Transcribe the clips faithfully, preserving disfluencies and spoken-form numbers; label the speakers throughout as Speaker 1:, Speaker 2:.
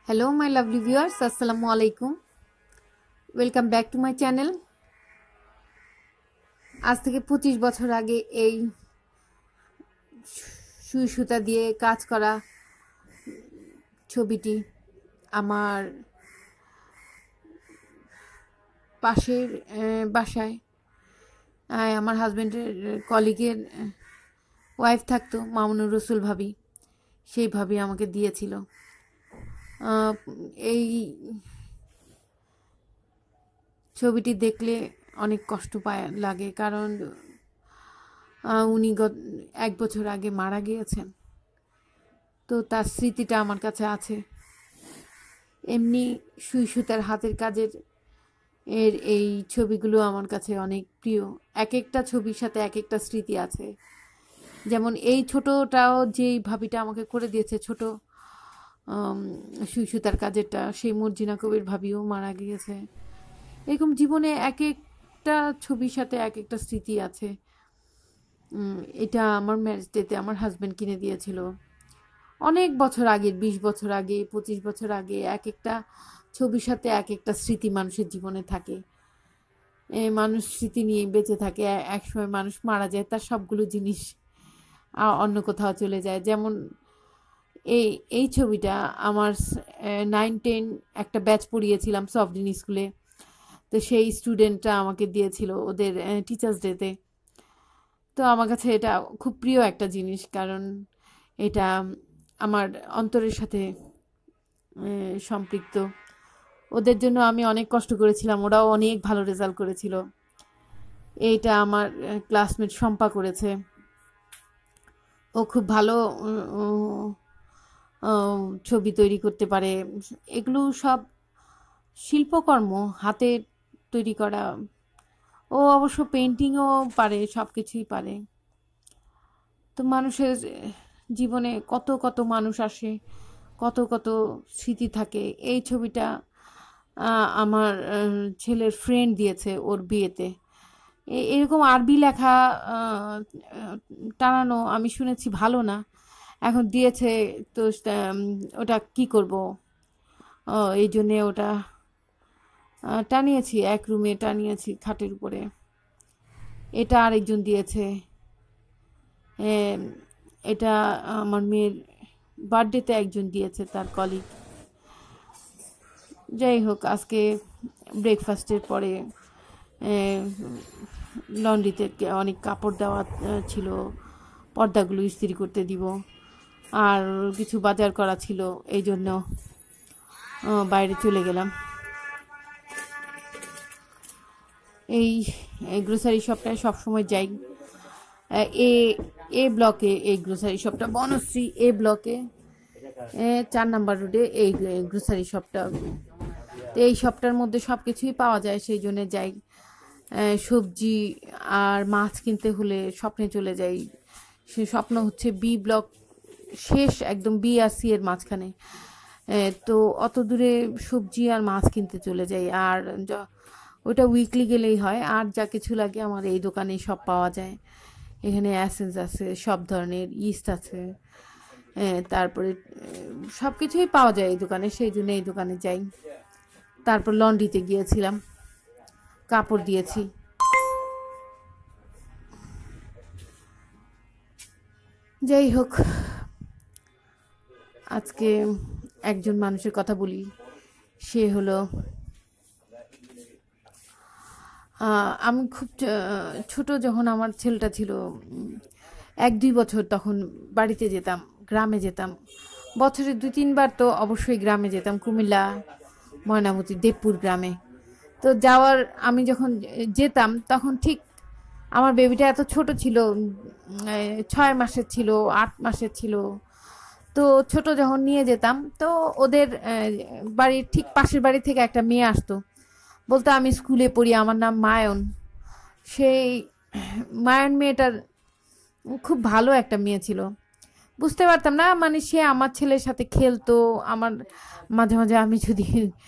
Speaker 1: Hello my lovely viewers, assalamu alaikum. Welcome back to my channel. আজ থেকে পঁচিশ বছর আগে এই সুই সুতা দিয়ে কাজ করা ছবিটি আমার পাশের বাসায় আমার হাজবেন্ডের কলিগের ওয়াইফ থাকতো, মামুনুর রসুল ভাবি। সেই ভাবি আমাকে দিয়েছিল। এই ছবিটি দেখলে অনেক কষ্ট পায় লাগে, কারণ উনি এক বছর আগে মারা গিয়েছেন। তো তার স্মৃতিটা আমার কাছে আছে। এমনি সুই সুতার হাতের কাজের এর এই ছবিগুলো আমার কাছে অনেক প্রিয়। এক একটা ছবির সাথে এক একটা স্মৃতি আছে। যেমন এই ছোটোটাও যেই ভাবিটা আমাকে করে দিয়েছে, ছোট সুই সুতার কাজেরটা, সেই মর্জিনা কবির ভাবিও মারা গিয়েছে। এরকম জীবনে এক একটা ছবির সাথে এক একটা স্মৃতি আছে। এটা আমার ম্যারেজ ডেতে আমার হাজব্যান্ড কিনে দিয়েছিল অনেক বছর আগে, বিশ বছর আগে, পঁচিশ বছর আগে। এক একটা ছবির সাথে এক একটা স্মৃতি মানুষের জীবনে থাকে। মানুষ স্মৃতি নিয়ে বেঁচে থাকে। এক সময় মানুষ মারা যায়, তার সবগুলো জিনিস অন্য কোথাও চলে যায়। যেমন এই এই ছবিটা আমার নাইন টেন একটা ব্যাচ পড়িয়েছিলাম সফটডিন স্কুলে। তো সেই স্টুডেন্টরা আমাকে দিয়েছিল ওদের টিচার্স ডেতে। তো আমার কাছে এটা খুব প্রিয় একটা জিনিস, কারণ এটা আমার অন্তরের সাথে সম্পৃক্ত। ওদের জন্য আমি অনেক কষ্ট করেছিলাম, ওরাও অনেক ভালো রেজাল্ট করেছিল। এইটা আমার ক্লাসমেট শম্পা করেছে। ও খুব ভালো ছবি তৈরি করতে পারে। এগুলো সব শিল্পকর্ম, হাতে তৈরি করা। ও অবশ্য পেন্টিংও পারে, সব কিছুই পারে। তো মানুষের জীবনে কত কত মানুষ আসে, কত কত স্মৃতি থাকে। এই ছবিটা আমার ছেলের ফ্রেন্ড দিয়েছে ওর বিয়েতে। এরকম আরবি লেখা টানানো আমি শুনেছি ভালো না, এখন দিয়েছে। তো ওটা কি করব, এই জন্যে ওটা টানিয়েছি, এক রুমে টানিয়েছি খাটের উপরে। এটা আরেকজন দিয়েছে। এটা আমার মেয়ের বার্থডেতে একজন দিয়েছে, তার কলিগ। যাই হোক, আজকে ব্রেকফাস্টের পরে লন্ড্রিতে অনেক কাপড় দেওয়া ছিল, পর্দাগুলো ইস্ত্রি করতে দিব, আর কিছু বাজার করা ছিল, এই জন্য বাইরে চলে গেলাম। এই গ্রোসারি শপটায় সবসময় যাই। এ এ ব্লকে এই গ্রোসারি শপটা, বনশ্রী এ ব্লকে চার নাম্বার রোডে এই গ্রোসারি শপটা। তো এই শপটার মধ্যে সব কিছুই পাওয়া যায়, সেই জন্য যাই। সবজি আর মাছ কিনতে হলে স্বপ্নে চলে যাই। সে স্বপ্ন হচ্ছে বি ব্লক শেষ, একদম বি আর সি এর মাঝখানে। তো অত দূরে সবজি আর মাছ কিনতে চলে যাই। আর ওটা উইকলি গেলেই হয়। আর যা কিছু লাগে আমার এই দোকানেই সব পাওয়া যায়। এখানে অ্যাসেন্স আছে, সব ধরনের ইস্ট আছে, তারপরে সব কিছুই পাওয়া যায় এই দোকানে, সেই জন্য এই দোকানে যাই। তারপর লন্ড্রিতে গিয়েছিলাম, কাপড় দিয়েছি। যাই হোক, আজকে একজন মানুষের কথা বলি। সে হলো, আমি খুব ছোট যখন আমার ছেলেটা ছিল এক দুই বছর, তখন বাড়িতে যেতাম, গ্রামে যেতাম। বছরে দুই তিনবার তো অবশ্যই গ্রামে যেতাম, কুমিল্লা, ময়নামতি, দেবপুর গ্রামে। তো যাওয়ার আমি যখন যেতাম তখন ঠিক আমার বেবিটা এত ছোট ছিল, ছয় মাসের ছিল, আট মাসের ছিল। তো ছোট যখন নিয়ে যেতাম, তো ওদের বাড়ির ঠিক পাশের বাড়ি থেকে একটা মেয়ে আসতো, বলতো আমি স্কুলে পড়ি, আমার নাম মায়ন। সেই মায়ন মেয়েটার খুব ভালো একটা মেয়ে ছিল। বুঝতে পারতাম না, মানে সে আমার ছেলের সাথে খেলতো। আমার মাঝে মাঝে আমি যদি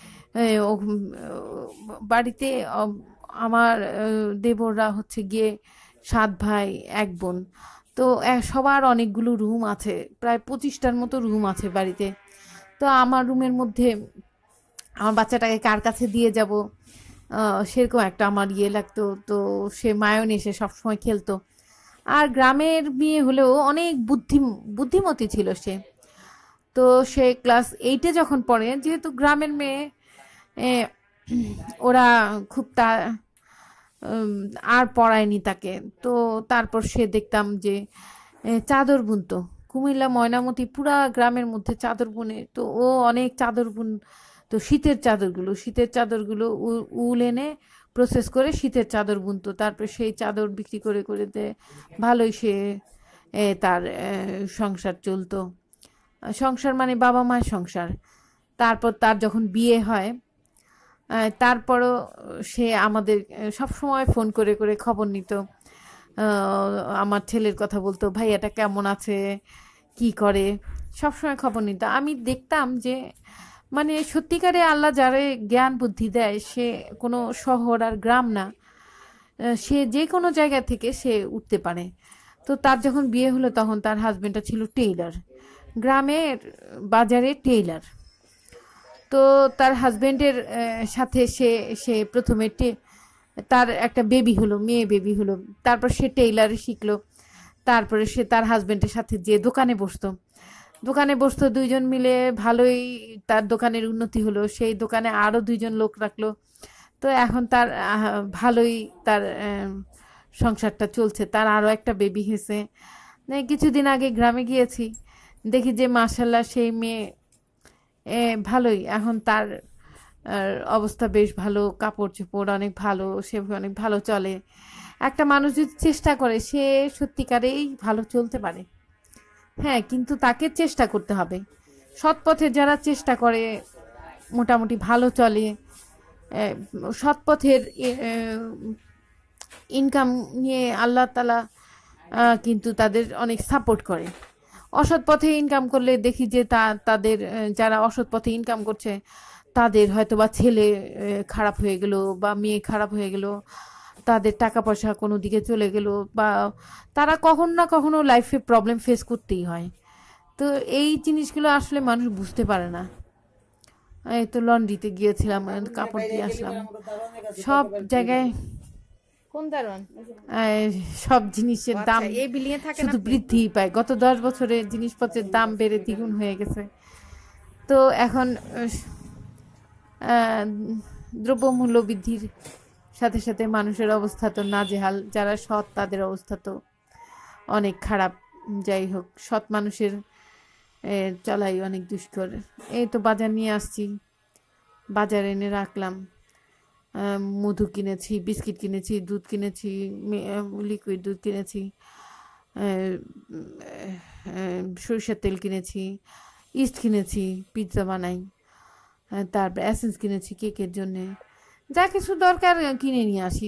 Speaker 1: বাড়িতে, আমার দেবররা হচ্ছে গিয়ে সাত ভাই এক বোন, তো সবার অনেকগুলো রুম আছে, প্রায় পঁচিশটার মতো রুম আছে বাড়িতে। তো আমার রুমের মধ্যে আমার বাচ্চাটাকে কার কাছে দিয়ে যাব, সেরকম একটা আমার ইয়ে লাগতো। তো সে মায়োনেসে সবসময় খেলতো। আর গ্রামের মেয়ে হলেও অনেক বুদ্ধি বুদ্ধিমতী ছিল সে। তো সে ক্লাস এইটে যখন পড়ে, যেহেতু গ্রামের মেয়ে, এ, ওরা খুব তা উম, আর পড়ায়নি তাকে। তো তারপর সে দেখতাম যে এ, চাদর বুনতো। কুমিল্লা ময়নামতি পুরা গ্রামের মধ্যে চাদর বুনে। তো ও অনেক চাদর বুন। তো শীতের চাদরগুলো শীতের চাদরগুলো উ- উল এনে প্রসেস করে শীতের চাদর বুনতো। তারপর সেই চাদর বিক্রি করে করে দে ভালোই সে এ, তার এ, সংসার চলতো। সংসার মানে বাবা মায়ের সংসার। তারপর তার যখন বিয়ে হয়, আহ, তারপরও সে আমাদের সব সময় ফোন করে করে খবর নিত। আহ, আমার ছেলের কথা বলতো, ভাইয়াটা কেমন আছে, কি করে, সব সময় খবর নিত। আমি দেখতাম যে মানে সত্যিকারে আল্লাহ যারে জ্ঞান বুদ্ধি দেয়, সে কোনো শহর আর গ্রাম না, আহ, সে যে কোনো জায়গা থেকে সে উঠতে পারে। তো তার যখন বিয়ে হলো তখন তার হাজবেন্ডটা ছিল টেইলার, গ্রামের বাজারে টেইলার। তো তার হাজবেন্ডের সাথে সে সে প্রথমে টে তার একটা বেবি হলো, মেয়ে বেবি হলো। তারপর সে টেইলারে শিখলো। তারপরে সে তার হাজবেন্ডের সাথে যে দোকানে বসতো, দোকানে বসতো দুইজন মিলে, ভালোই তার দোকানের উন্নতি হলো। সেই দোকানে আরও দুইজন লোক রাখলো। তো এখন তার আহ, ভালোই তার আহ, সংসারটা চলছে। তার আরও একটা বেবি হয়েছে। এই কিছুদিন আগে গ্রামে গিয়েছি, দেখি যে মাশাল্লাহ সেই মেয়ে এ, ভালোই এখন তার আর, অবস্থা বেশ ভালো, কাপড় চোপড় অনেক ভালো, সে অনেক ভালো চলে। একটা মানুষ যদি চেষ্টা করে সে সত্যিকারেই ভালো চলতে পারে। হ্যাঁ, কিন্তু তাকে চেষ্টা করতে হবে। সৎ পথে যারা চেষ্টা করে মোটামুটি ভালো চলে। এ, সৎ পথের ইনকাম নিয়ে আল্লাহ তালা আহ, কিন্তু তাদের অনেক সাপোর্ট করে। অসৎ পথে ইনকাম করলে দেখি যে তা তাদের আহ, যারা অসৎ পথে ইনকাম করছে তাদের হয়তো বা ছেলে আহ, খারাপ হয়ে গেল বা মেয়ে খারাপ হয়ে গেল, তাদের টাকা পয়সা কোনো দিকে চলে গেল, বা তারা কখনো না কখনো লাইফে প্রবলেম ফেস করতেই হয়। তো এই জিনিসগুলো আসলে মানুষ বুঝতে পারে না। এই তো লন্ড্রিতে গিয়েছিলাম, কাপড় দিয়ে আসলাম। সব জায়গায়
Speaker 2: কোন দারোয়ান?
Speaker 1: আহ, সব জিনিসের
Speaker 2: ও আচ্ছা,
Speaker 1: দাম
Speaker 2: এই বিল্ডিং এ থাকেন
Speaker 1: শুধু
Speaker 2: আপনি?
Speaker 1: বৃদ্ধিই পায়। গত দশ বছরে জিনিসপত্রের দাম বেড়ে দ্বিগুণ হয়ে গেছে। তো এখন আহ, দ্রব্যমূল্য বৃদ্ধির সাথে সাথে মানুষের অবস্থা তো নাজেহাল। যারা সৎ তাদের অবস্থা তো অনেক খারাপ। যাই হোক, সৎ মানুষের এ, চলাই অনেক দুষ্কর। এই তো বাজার নিয়ে আসছি, বাজার এনে রাখলাম। আহ, মধু কিনেছি, বিস্কিট কিনেছি, দুধ কিনেছি, লিকুইড দুধ কিনেছি, আহ, আহ, সরিষার তেল কিনেছি, ইস্ট কিনেছি, পিৎজা বানাই। আহ, তারপর অ্যাসেন্স কিনেছি কেকের জন্যে। যা কিছু দরকার কিনে নিয়ে আসি।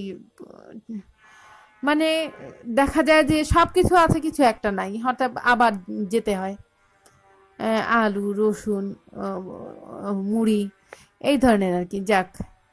Speaker 1: মানে দেখা যায় যে সব কিছু আছে, কিছু একটা নাই, হঠাৎ আবার যেতে হয়। আহ, আলু, রসুন, আহ, আহ, মুড়ি, এই ধরনের আর কি। যাক,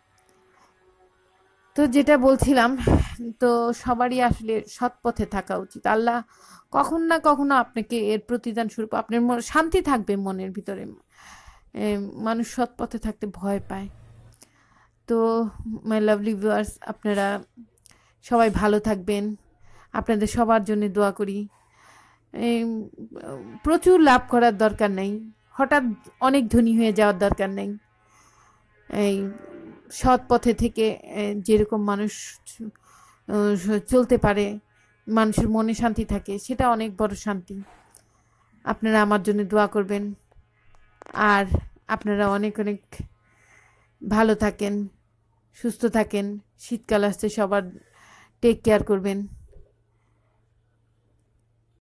Speaker 1: তো যেটা বলছিলাম, তো সবারই আসলে সৎ পথে থাকা উচিত। আল্লাহ কখন না কখনো আপনাকে এর প্রতিদান স্বরূপ আপনার মন শান্তি থাকবে মনের ভিতরে। এ, মানুষ সৎ পথে থাকতে ভয় পায়। তো মাই লাভলি ভিউয়ার্স, আপনারা সবাই ভালো থাকবেন। আপনাদের সবার জন্য দোয়া করি। এই, প্রচুর লাভ করার দরকার নেই, হঠাৎ অনেক ধনী হয়ে যাওয়ার দরকার নেই। এই সৎ পথে থেকে এ, যেরকম মানুষ আহ, চলতে পারে, মানুষের মনে শান্তি থাকে, সেটা অনেক বড় শান্তি। আপনারা আমার জন্য দোয়া করবেন। আর আপনারা অনেক অনেক ভালো থাকেন, সুস্থ থাকেন। শীতকাল আসছে, সবার টেক কেয়ার করবেন।